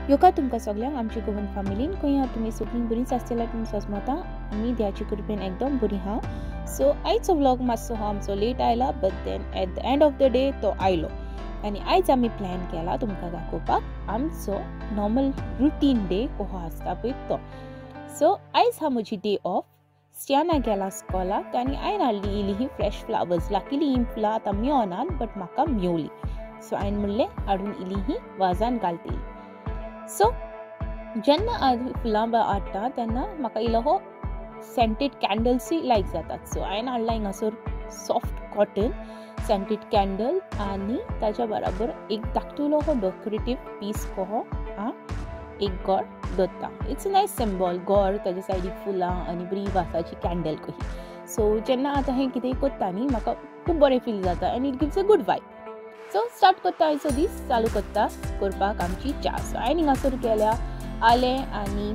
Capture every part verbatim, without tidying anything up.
योका तुमकां सगळ्यांक आमची गोवन फॅमिलीन खंय हा तुमी सगळीं बरींच आसतल्या तुमी सजमता आमी देवाची कृपेन एकदम बरी हा. सो आयचो व्लॉग मातसो हो आमचो लेट आयला but then at the end of the day तो आयलो आनी आयज आमी प्लॅन केला तुमकां दाखोवपाक आमचो नॉर्मल रुटीन डे कसो आसता पळय तो. सो आयज हा म्हजी डे ऑफ. स्टियाना गेला स्कॉलाक आनी हांवें हाडली इली ही फ्रेश फ्लावर्स. लाकीली ही फुलां आतां मेळनात बट म्हाका मेवली सो हांवें म्हणलें हाडून इली ही वाजान घालतली. सो जेन्ना हांव फुलां हाडटा तेन्ना म्हाका इलो हो सेंटेड कॅन्डल्सूय लायक जातात. सो हांवें हाडला हिंगासर सॉफ्ट कॉटन सेंटेड कॅन्डल आनी ताच्या बराबर एक धाकटुलो हो डेकोरेटीव पीस कहो आं एक गोड दत्ता. इट्स अ नायस सिंबल गोड ताच्या सायडीक फुलां आनी बरी वासाची कॅन्डल कशी. सो जेन्ना आतां हें कितेंय करता न्ही म्हाका खूब बरें फील जाता आनी it gives a good vibe. So start करता आयचो दीस चालू करता करपाक आमची च्या. सो हांवें हिंगासर केल्या आलें आनी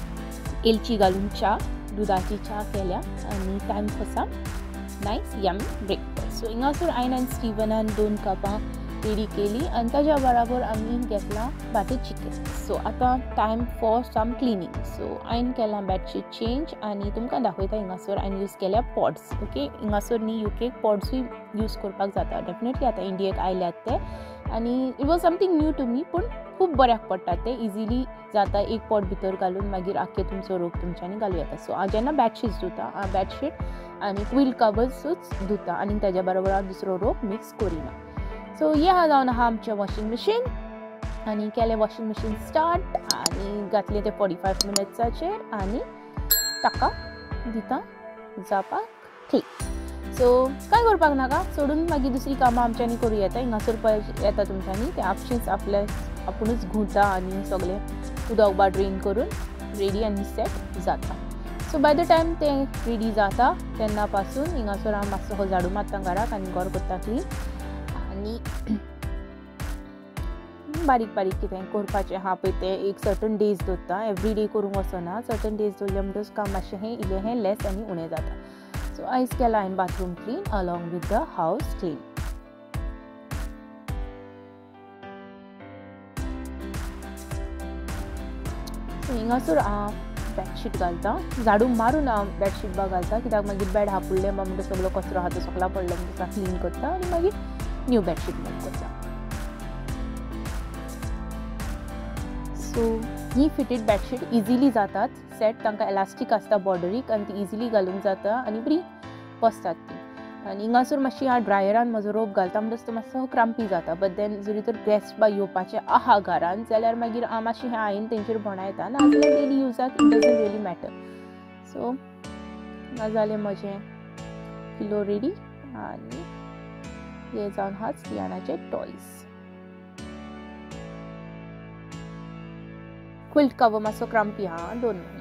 एलची घालून च्या दुदाची च्या केल्या आनी टायम कसा नायस यमी ब्रेकफास्ट. सो हिंगासर हांवें आनी स्टिवनान दोन कपां रेडी केली आनी ताच्या बराबर आमी घेतला बॅटर चिकन. सो आतां time for some cleaning. So हांवें केलां बेडशीट चेंज आनी तुमकां दाखयता हिंगासर हांवें यूज केल्या पॉट्स. ओके हिंगासर न्ही युकेक पॉट्सूय यूज करपाक जाता डेफिनेटली आतां इंडियेक आयल्यात ते आनी it was something new to me पूण खूब बऱ्याक पडटा ते इजिली जाता एक पॉट भितर घालून मागीर आख्खे तुमचो रोप तुमच्यांनी घालूं येता. सो हांव जेन्ना बेडशीट्स धुता हांव बेडशीट आनी क्विल कवर्सूच धुता आनी ताच्या बरोबर हांव दुसरो रोप मिक्स करिना. सो हे हा जावन आहा आमचें वॉशींग मशीन आनी केलें वॉशींग मशीन स्टार्ट आनी घातलें तें फोर्टी फायव मिनट्साचेर आनी ताका दिता जावपाक क्लीन. सो कांय करपाक नाका सोडून मागीर दुसरी कामां आमच्यांनी करूं येता. हिंगासर पळय येता तुमच्यांनी तें आपशींच आपल्या आपुणूच घुंवता आनी सगळें उदक बा ड्रेन करून रेडी आनी सेट जाता. सो बाय द टायम तें रेडी जाता तेन्ना पासून हिंगासर हांव मातसो हो झाडू मारता घराक आनी घर करता क्लीन आनी बारीक बारीक कितें करपाचें आहा पळय तें एक सर्टन डेज दवरता. एवरी डे करूंक वचना सर्टन डेज दवरले म्हणटच काम मातशें हें इलें हें लेस आनी उणें जाता. सो आयज केलां हांवें bathroom clean along with the house clean. So हिंगासर हांव बेडशीट घालता झाडू मारून हांव बेडशीट बा घालता कित्याक मागीर बेड हापुडलें बा म्हणटा सगळो कचरो आहा तो सकला पडलो म्हणटा क्लीन करता आनी मागीर न्यू बेडशीट मेक करता. सो ही फिटेड बेडशीट इजिली जातात सेट तांकां एलास्टीक आसता बॉर्डरीक आनी ती इजिली घालूंक जाता आनी बरी बसतात ती. आनी हिंगासर मातशी हांव ड्रायरान म्हजो रोप घालता म्हणटच तो मातसो क्रांपी जाता. बट देन जरी तर गेस्ट बा येवपाचे आहा घरान जाल्यार मागीर हांव मातशें हें हायेन तेंचेर भोंवडायता नाजाल्यार डेली युजाक it doesn't really matter. So नाजालें म्हजें पिलो रेडी आनी हे जावन हा स्टियानाचे टॉयज. क्विल्ट कवर मातसो क्रांपी आहा दोन मिनिट.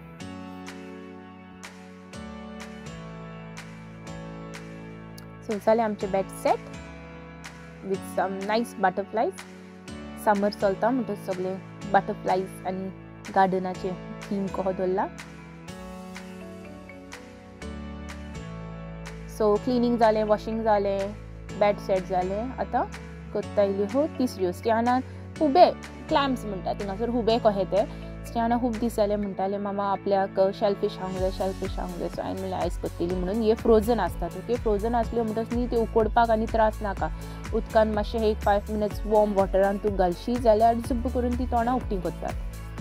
सो जालें आमचें bed set with some nice butterflies. Summer चलता म्हणटच सगळे बटरफ्लायज आनी गार्डनाचे थीम कहो दवरला. सो क्लिनींग जालें वॉशींग जालें बेड सेट जालें. आतां करता इल्ल्यो हो तिसऱ्यो. स्टियानान हुबे क्लॅम्स म्हणटात थिंगासर हुबे कहे ते. स्टियाना खूब दीस जाले म्हणटाले मामा आपल्याक शेलफीश खावंक जाय शेलफीश खावंक जाय. सो हांवें म्हणलें आयज करतली म्हणून. हे फ्रोजन आसतात ओके फ्रोजन आसल्यो म्हणटच न्ही त्यो उकडपाक आनी त्रास नाका. उदकान मातशें एक फायव मिनट्स वॉर्म वॉटरान तूं घालशी जाल्यार जुब्ब करून ती तोंडां उक्ती करतात.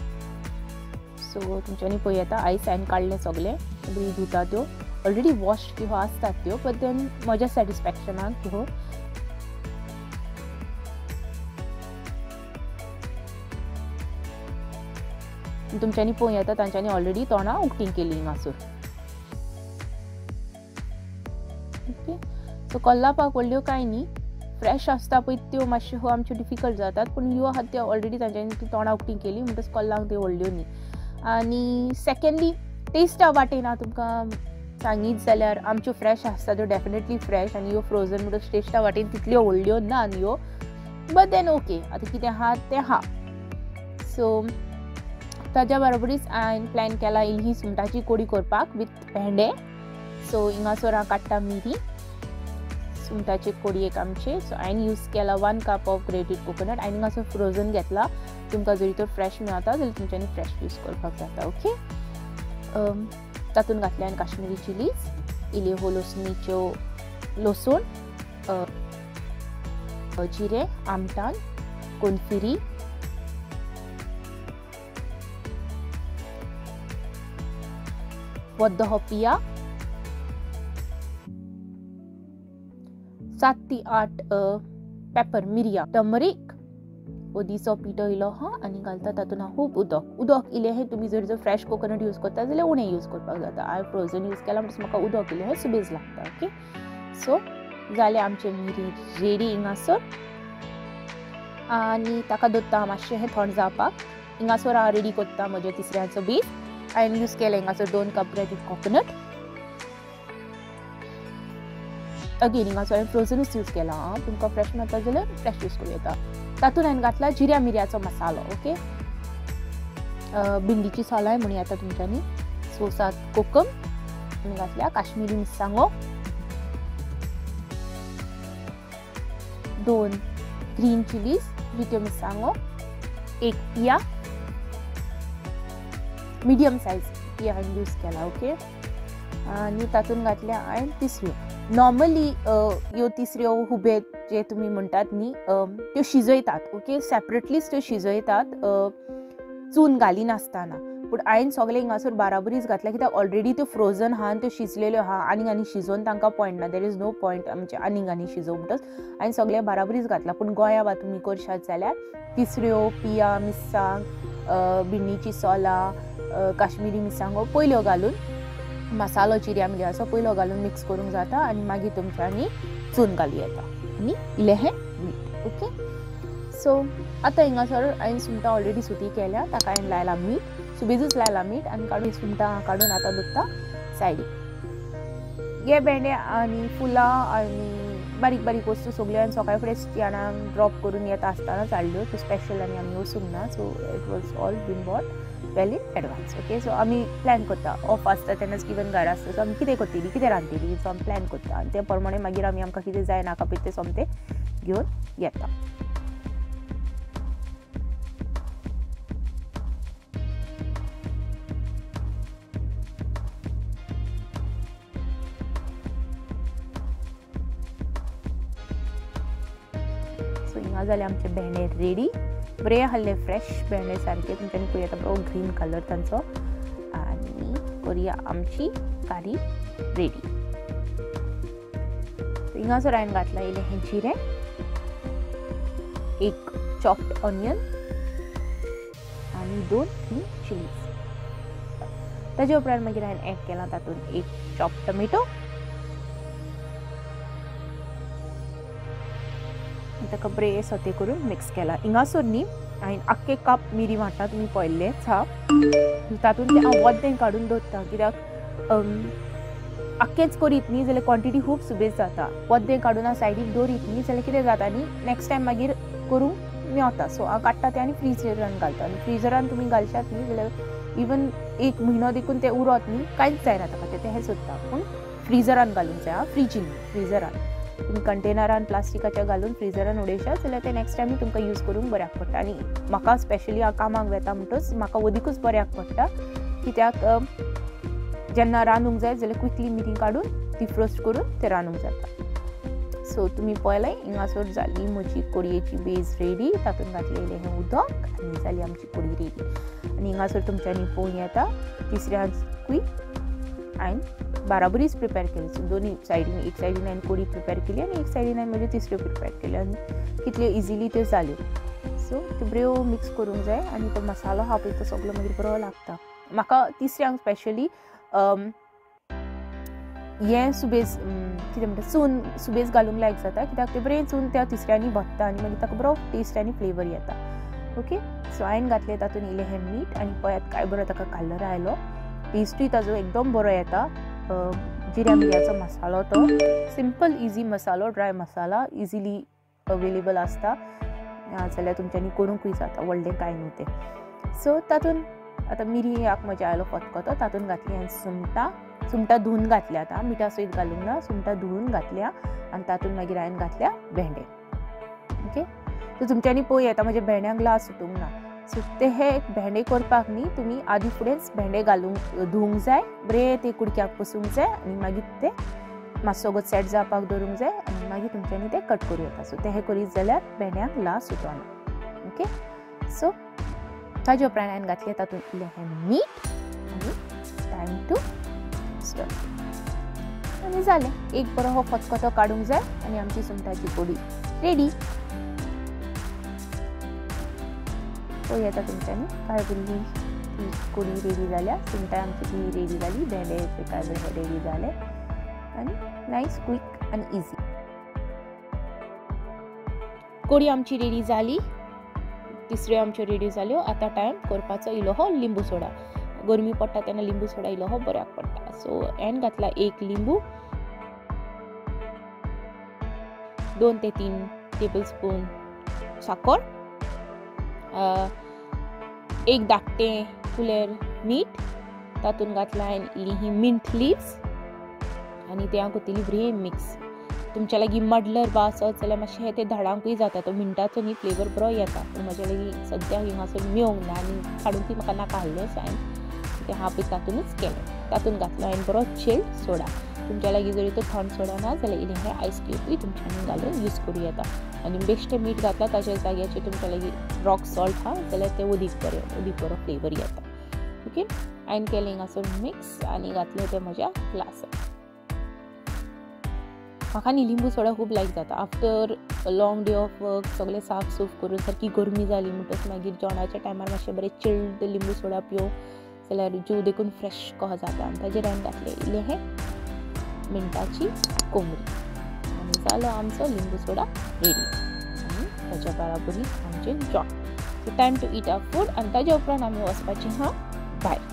सो तुमच्यांनी पळय येता आयज हांवें काडलें सगळें बरी धुता त्यो ऑलरेडी वॉश त्यो आसतात त्यो बट देन म्हज्या सॅटिस्फॅक्शनाक त्यो तुमच्यांनी पळय येता तांच्यांनी ऑलरेडी तोंडां उक्ती केली हिंगासर. ओके सो कल्लापाक व्हडल्यो कांय न्ही फ्रेश आसता पळय त्यो मातश्यो आमच्यो डिफिकल्ट जातात पूण ह्यो आहात त्यो ऑलरेडी तांच्यांनी तोंडां उक्ती केली म्हणटच कल्लांक त्यो व्हडल्यो न्ही. आनी सेकेंडली टेस्टा वाटेन हांव तुमकां सांगीत जाल्यार आमच्यो फ्रेश आसता त्यो डेफिनेटली फ्रेश आनी ह्यो फ्रोजन म्हणटच टेस्टा वाटेन तितल्यो व्हडल्यो ना ह्यो बट देन ओके आतां कितें आहा तें आहा. सो ताच्या बरोबरीच हांवें प्लॅन केला इल्ली सुंगटाची कोडी करपाक वीथ भेंडे. सो हिंगासर हांव काडटा मिरी सुंगटाचे कोडयेक आमचे. सो हांवें यूज केला one cup of grated coconut. हांवें हिंगासर फ्रोजन घेतला तुमकां जरी तर फ्रेश मेळता जाल्यार तुमच्यांनी फ्रेश यूज करपाक जाता. ओके, तातूंत घातल्यान काश्मीरी चिलीज, इल्ल्यो लसणीच्यो लसूण, जिरें, आमटान, कोनफिरी, वद्द होपिया, सात ती आठ पेपर मिरया, टर्मरीक, ओदीचो पिठो इलो हा आनी घालता तातूंत हांव खूब उदक उदक इल्लें हें तुमी जर जर फ्रेश कोकोनट यूज करता जाल्यार उणें यूज करपाक जाता. हांवें फ्रोजन यूज केला म्हणटच म्हाका उदक इल्लें हें सुबेज लागता. ओके, सो जालें आमचें मिरी रेडी हिंगासर, आनी ताका दवरता हांव मातशें हें थंड जावपाक. हिंगासर हांव रेडी करता म्हज्या तिसऱ्याचो बेस. हांवें यूज केलें हिंगासर दोन कप रेडी कोकोनट. अगेन हिंगासर हांवें फ्रोजनूच यूज केला. हां, तुमकां फ्रेश मेळटा जाल्यार फ्रेश यूज करूं येता. तातूंत हांवें घातला जिऱ्या मिरयाचो मसालो. ओके, बिंडीची सोलाय म्हणून येता तुमच्यांनी. सो सात कोकम आनी घातल्या काश्मीरी मिरसांगो, दोन ग्रीन चिलीज जित्यो मिरसांगो, एक पिया मिडियम सायज पिया हांवें यूज केला. ओके, आनी तातूंत घातल्या हांवें तिसऱ्यो. नॉर्मली ह्यो तिसऱ्यो हुबे जे तुमी म्हणटात न्ही त्यो शिजयतात. ओके, सेपरेटलीच त्यो शिजयतात चून घाली नासतना. पूण हांवें सगळें हिंगासर बाराबरीच घातल्या कित्याक ऑलरेडी त्यो फ्रोजन आहा आनी त्यो शिजलेल्यो आहा. आनीक आनी शिजोवन तांकां पॉयंट ना. देर इज नो पॉयंट म्हणजे आनीक आनी शिजोव म्हणटच हांवें सगळें बाराबरीच घातला. पूण गोंया वा तुमी करशात जाल्यार तिसऱ्यो, पिया, मिरसांग, बिंडीची सोलां, काश्मीरी मिरसांगो पयल्यो घालून मसालो जिऱ्या मिरयाचो पयलो घालून मिक्स करूंक जाता आनी मागीर तुमच्यांनी चून घालूं येता आनी इल्लें हें मीठ. ओके, सो आतां हिंगासर हांवें सुंगटां ऑलरेडी सुटी केल्या, ताका हांवें लायला मीठ, सुबेजूच लायला मीठ आनी काडून सुंगटां काडून आतां दवरता सायडीक. हे भेंडे आनी फुलां आनी बारीक बारीक वस्तू सगळ्यो हांवें सकाळी फुडें स्टियानाक ड्रॉप करून येता आसतनाच हाडल्यो. त्यो स्पेशल आनी आमी वचूंक ना. So it was all been bought well in advance. Okay, so आमी प्लॅन करता ऑफ आसता तेन्नाच इवन घरा आसता सो आमी कितें करतली कितें रांदतली सो आमी प्लॅन करता आनी ते प्रमाणे मागीर आमी आमकां कितें जाय नाका पळय तें सोमतें घेवन येता. सो हिंगा जाले आमचे भेंडे रेडी. बरे आहले फ्रेश भेंडे सारके तुमच्यांनी पळय येता बरो ग्रीन कलर तांचो. आनी करुया आमची कारी रेडी. हिंगासर हांवें घातला इल्लें हें जिरें, एक चॉप्ड ऑनियन आनी दोन ग्रीन चिलीज. ताजे उपरांत मागीर हांवें एड केला तातूंत एक चॉप्ड टोमॅटो, ताका बरें सोते करून मिक्स केला. हिंगासर न्ही हांवें आख्खे कप मिरी वांटा तुमी पळयल्लेच हा. तातूंत तें हांव वद्दें काडून दवरता कित्याक आख्खेच करीत न्ही जाल्यार क्वॉन्टिटी खूब सुबेज जाता. वद्दें काडून हांव सायडीक दवरीत न्ही जाल्यार कितें जाता न्ही नेक्स्ट टायम मागीर करूंक मेवता. सो हांव काडटा तें आनी फ्रिजरान घालता. आनी फ्रिजरान तुमी घालशात न्ही जाल्यार इवन एक म्हयनो देखून तें उरत न्ही कांयच जायना ताका तें तें सोदता. पूण फ्रिजरान घालूंक जाय. फ्रिजीन फ्रिजरान तुमी कंटेनरान प्लास्टिकाच्या घालून फ्रिजरान उडयशात जाल्यार ते नेक्स्ट टायम तुमकां यूज करूंक बऱ्याक पडटा. आनी म्हाका स्पेशली हांव कामाक वेता म्हणटच म्हाका वदीकूच बऱ्याक पडटा कित्याक जेन्ना रांदूंक जाय जाल्यार क्विकली मिरी काडून डिफ्रोस्ट करून ते रांदूंक जाता. सो तुमी पळयलें हिंगासर जाली म्हजी कोडयेची बेज रेडी. तातूंत घातलेलें हें उदक आनी जाली आमची कोडी रेडी. आनी हिंगासर तुमच्यांनी पळोवंक येता तिसऱ्याकूय हांवें बाराबरीच प्रिपेर केली. सो दोनी सायडीन एक सायडीन हांवें कोडी प्रिपेर केली आनी एक सायडीन हांवें म्हज्यो तिसऱ्यो प्रिपेर केल्यो आनी कितल्यो इजिली त्यो जाल्यो. सो त्यो बऱ्यो मिक्स करूंक जाय आनी तो मसालो आहा पळय तो सगळो मागीर बरो लागता. म्हाका तिसऱ्यांक स्पेशली हें सुबेज कितें म्हणटा चून सुबेज घालूंक लायक जाता कित्याक तें बरें चून त्या तिसऱ्यांनी भत्ता आनी मागीर ताका बरो टेस्ट आनी फ्लेवर येता. ओके, सो हांवें घातलें तातूंत इल्लें हें मीठ आनी पळयात काय बरो ताका कलर आयलो. टेस्टूय ताजो एकदम बरो येता. जिऱ्या मिरयाचो मसालो तो सिंपल इजी मसालो ड्राय मसाला इजिली अवेलेबल आसता जाल्यार तुमच्यांनी करूंकूय जाता व्हडलें कांय न्हू तें. सो तातूंत आतां मिरी याक म्हज्या आयलो फतकोतो तातूंत घातली हांवें सुंगटां सुंगटां धुवन घातल्या. आतां मिठा सयत घालूंक ना सुंगटां धुवन घातल्या आनी तातूंत मागीर हांवें घातल्या भेंडे. ओके, सो तुमच्यांनी पळय येता म्हज्या भेंड्यांक ग्लास सुटूंक ना. सो ते हे भेंडे करपाक न्ही तुमी आदी फुडेंच भेंडे घालूंक धुवंक जाय, बरे ते कुडक्याक पसूंक जाय आनी मागीर ते मातसो गो सेट जावपाक दवरूंक जाय आनी मागीर तुमच्यांनी ते कट करूं येता. सो ते हे करीत जाल्यार भेंड्यांक लास सुटना. ओके, सो ताजे उपरांत हांवें घातलें तातूंत इल्लें मीठ आनी टायम टू स्टर आनी जालें. एक बरो हो खतखतो काडूंक जाय आनी आमची सुंगटाची कडी रेडी. पळय येता तुमच्यांनी काय बरी ती कडी रेडी जाल्या. सुंगटां आमची ती रेडी जाली, भेंडे काय बरे रेडी जाले आनी नायस क्विक आनी इजी. कडी आमची रेडी जाली, तिसऱ्यो आमच्यो रेडी जाल्यो. आतां टायम करपाचो इल्लो हो लिंबू सोडा. गरमी पडटा तेन्ना लिंबू सोडा इल्लो हो बऱ्याक पडटा. सो हांवें घातला एक लिंबू, दोन ते तीन टेबल स्पून साखर, एक धाकटें कुलेर मीठ, तातूंत घातला हांवें इल्ली ही मिंट लिव्स आनी ते हांव कोत्तिली बरी मिक्स. तुमच्या लागीं मडलर बा आसत जाल्यार मातशें ते धाडांकूय जाता, तो मिंटाचो न्ही फ्लेवर बरो येता. पूण म्हाज्या लागीं सद्याक हिंगासर मेळोंक ना आनी काडूंकूय म्हाका नाका आहलें, सो हांवें ते हांव पळय तातूंतच केलें. तातूंत घातलो हांवें बरो चिल्ड सोडा. तुमच्या लागीं जरी तो थंड सोडा ना जाल्यार इल्लें हें आयस क्यूबूय तुमच्यांनी घालून यूज करूं येता. आनी बेश्टें मीठ घातला ताच्या जाग्याचेर तुमच्या लागीं रॉक सॉल्ट आहा जाल्यार ते अदीक बरें अदीक बरो फ्लेवर येता. ओके, हांवें केलें हिंगासर मिक्स आनी घातलें तें म्हज्या ग्लासार. म्हाका न्ही लिंबू सोडा खूब लायक जाता. After long day of work सगळें साफ सूफ करून सारकी गरमी जाली म्हणटच मागीर जेवणाच्या टायमार मातशें बरें चिल्ड लिंबू सोडा पिवं जाल्यार जीव देखून फ्रेश कहो जाता. आनी ताजेर हांवें घातलें इल्लें हें मिंटाची कोमरी आनी जालो आमचो लिंबू सोडा रेडी. आनी ताच्या बराबरी आमचें job. So time to eat our food आनी ताज्या उपरांत आमी वचपाचीं हा भायर.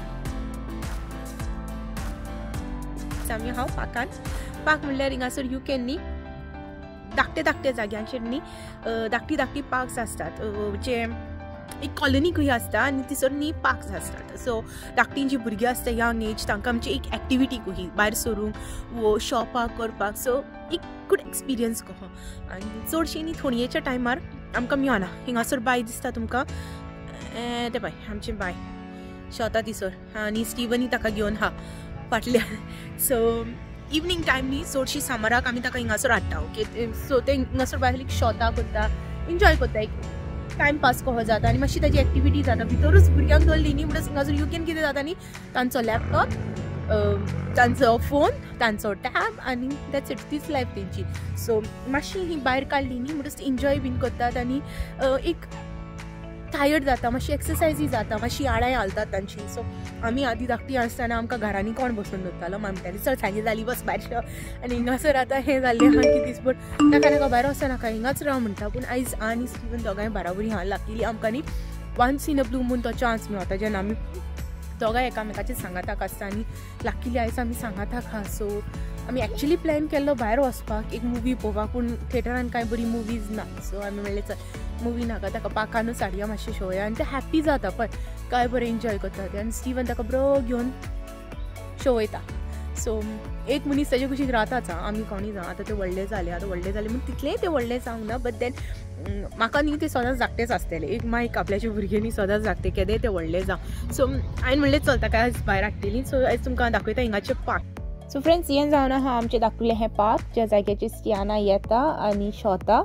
आमी हांव पाकान पाक म्हणल्यार हिंगासर यू कॅन न्ही धाकटे धाकटे जाग्यांचेर न्ही धाकटी धाकटी पार्क्स आसतात जे एक कॉलनी खंय आसता आनी थंयसर न्ही पार्क्स आसतात. सो धाकटीं जीं भुरगीं आसता यंग एज तांकां आमची एक एक्टिविटी कही भायर सरूंक वो शॉपाक करपाक. सो एक गूड एक्सपिरियन्स कहो. आनी चडशीं न्ही थोडयेच्या टायमार आमकां मेळना. हिंगासर बाय दिसता तुमकां ते पळय आमची बाय शेतां दिसर आनी स्टिवनय ताका घेवन हा फाटल्यान. सो इवनिंग टायम न्ही चडशी समराक आमी ताका हिंगासर हाडटा. ओके, सो ते हिंगासर भायर शॉतां करता, एन्जॉय करता, एक टायम पास कहो जाता आनी मातशी ताजी एक्टिविटी जाता. भितरूच भुरग्यांक दवरली न्ही म्हणटच हिंगासर यू कॅन कितें जाता न्ही तांचो लॅपटॉप, तांचो फोन, तांचो टॅब आनी दॅट्स इट. तीच लायफ तेंची. सो मातशी ही भायर काडली न्ही म्हणटच एन्जॉय बीन करतात आनी एक टायर्ड जाता, मातशी एक्सरसायजी जाता, मातशी आडाय हालतात तांची. सो आमी आदी धाकटी आसतना आमकां घरांनी कोण बसून दवरतालो, म्हणटाली चल सांजे जाली बस भायर सर. आनी हिंगासर आतां हें जाल्लें आहा की दिसभर नाका नाका भायर वचनाका हिंगाच राव म्हणटा. पूण आयज आनी स्टिवन दोगांय बाराबरी हां लागली. आमकां न्ही once in a blue moon तो चान्स मेळटा जेन्ना आमी दोगांय एकामेकाचेर सांगाताक आसता आनी लाकीली आयज आमी सांगाताक आहा. सो आमी एक्चुली प्लॅन केल्लो भायर वचपाक एक मुवी पळोवपाक, पूण थिएटरान कांय बरी मुवीज ना. सो आमी म्हणलें चल मुवी नाका ताका पाकानूच हाडया मातशें शोया. आनी ते हॅप्पी जाता पळय काय बरें एन्जॉय करता ते. आनी स्टिवन ताका बरो घेवन शो वयता. सो एक मनीस ताजे कुशीक रावताच. आमी कोणी जावं आतां ते व्हडले जाले आतां व्हडले जाले म्हूण तितलेंय ते व्हडले जावंक ना. बट देन म्हाका न्ही ते सदांच धाकटेच आसतले. एक मायक आपल्याचे भुरगे न्ही सदांच धाकटे केदें ते व्हडले जावं. सो हांवें म्हणलें चल ताका आयज भायर हाडटलीं. सो आयज तुमकां दाखयता हिंगाचें पार्क. सो फ्रेंड्स हें जावन आहा आमचें दाखयलें हें पार्क ज्या जाग्याचेर स्टियाना येता आनी शोता.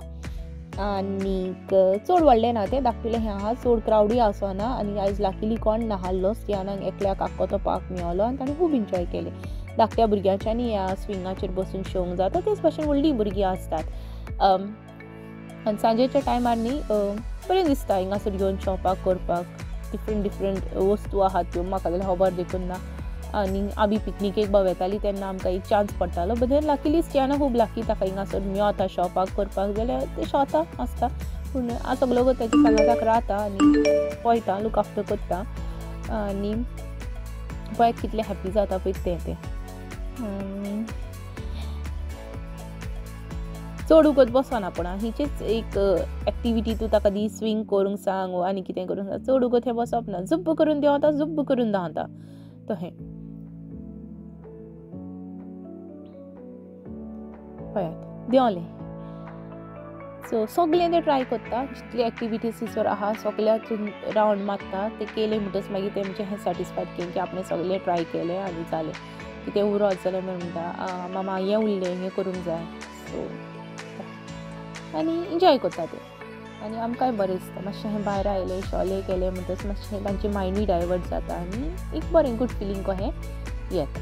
आनीक चड व्हडलें ना तें दाखयलें हें आहा. चड क्रावडूय आसना आनी आयज लाकीली कोण नाहल्लो. स्टियानाक एकल्याक आख्खो तो पार्क मेळलो आनी ताणें खूब एन्जॉय केलें. धाकट्या भुरग्यांच्यांनी ह्या स्विंगाचेर बसून शोवंक जाता. तेच भाशेन व्हडलीं भुरगीं आसतात. आनी सांजेच्या टायमार न्ही बरें दिसता हिंगासर घेवन शॉपाक करपाक. डिफरंट डिफरंट वस्तू आहात त्यो म्हाका जाल्यार खबर देखून ना. आनी आमी पिकनिकेक बा वेतालीं तेन्ना आमकां एक चान्स पडटालो. बट देन लाकीली स्टियाना खूब लाकी ताका हिंगासर मेळता शॉपाक करपाक जाल्यार ते शॉता आसता. पूण हांव सगलो गो ताच्या सांगाताक रावता आनी पळयता लूक आफ्टर करता. आनी पळय कितलें हॅप्पी जाता पळय तें तें चड उगत बसना. पूण हिचीच एक एक्टिविटी तूं ताका दी स्विंग करूंक सांग वो आनी कितें करूंक सांग. चड उगत हें बसप ना. जुब्ब करून देंवता जुब्ब करून धांवता तो हें पळयात देंवलें. सो सगळें ते ट्राय करता जितली एक्टिविटीज थंयसर आहा सगळ्याक रावंड मारता ते केले म्हणटच मागीर तेंचे हें सॅटिस्फायड केलें की आपणें सगळें ट्राय केलें आनी जालें कितें उरत जाल्यार म्हणटा मामा हें उरलें हें करूंक जाय सो आनी एन्जॉय करता ते आनी आमकांय बरें दिसता मातशें हें भायर आयलें शॉले केलें म्हणटच मातशें तांची मायंडूय डायवर्ट जाता आनी एक बरें गूड फिलींग कहें येता.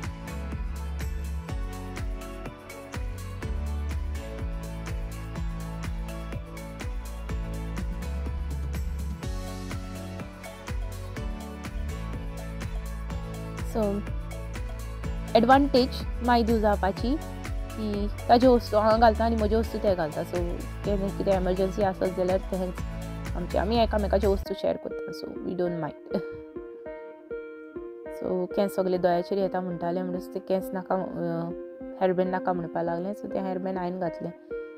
सो एडवांटेज मायदू जावपाची की ताज्यो वस्तू हांव घालता आनी म्हज्यो वस्तू ते घालता सो केन्ना कितें एमर्जन्सी आसत जाल्यार तेंच आमचे आमी एकामेकाच्यो वस्तू शेअर करता so we don't mind. So केंस सगळे दोळ्याचेर येता म्हणटाले म्हणून ते केंस नाका हेअरबँड नाका म्हणपाक लागलें सो तें हेअरबँड हांवें घातलें.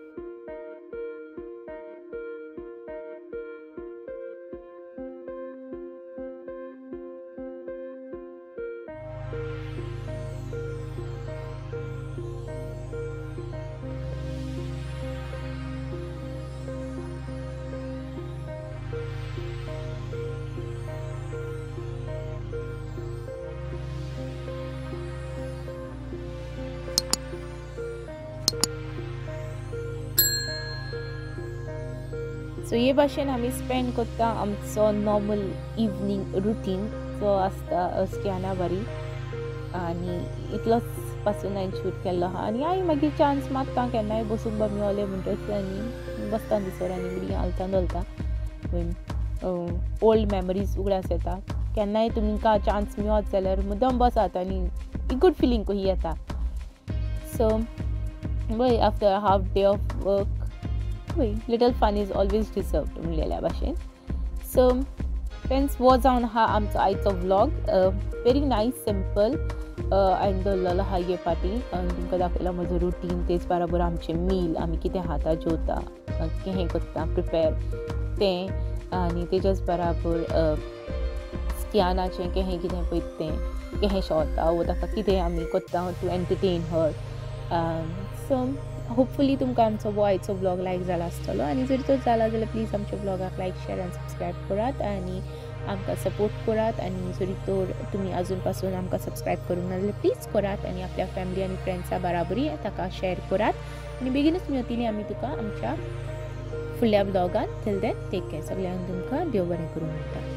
सो हे भाशेन आमी स्पेंड करता आमचो नॉर्मल इवनींग रुटीन जो आसता अस्क्याना बारी आनी इतलोच पासून हांवें शूट केल्लो आहा आनी हांवें मागीर चान्स मागता केन्नाय बसून बा मेळ्ळें म्हणटच आनी बसता दिसर आनी बरी हालता धरता ओल्ड मेमरीज उगडास येता केन्नाय तुमकां चान्स मेळत जाल्यार मुद्दम बसात आनी एक गूड फिलींग कही येता. So we after half day of work little fun is always deserved म्हणलेल्या भाशेन. सो फ्रेंड्स वो जावन हा आमचो आयचो व्लॉग व्हेरी नायस सिंपल हांवें दवरलेलो आहा हे पाटी तुमकां दाखयला म्हजो रुटीन तेच बराबर आमचें मील आमी कितें खाता जेवता हें करता प्रिपेर तें आनी तेच्याच बराबर स्कियानाचें केहें कितें पळय तें केहें शोता वो ताका कितें आमी करता to entertain her. So hopefully तुमकां आमचो हो आयचो ब्लॉग लायक जाला आसतलो आनी जर तो जाला जाल्यार प्लीज आमच्या ब्लॉगाक लायक शेअर आनी सबस्क्रायब करात आनी आमकां सपोर्ट करात आनी जरी तर तुमी अजून पासून आमकां सबस्क्रायब करूंक ना जाल्यार प्लीज करात आनी आपल्या फॅमिली आनी फ्रेंड्सा बराबरी ताका शेअर करात आनी बेगीनच मेळटली आमी तुका आमच्या फुडल्या ब्लॉगान टील देन टेक केअर सगळ्यांक तुमकां देव बरें करूं म्हणटा.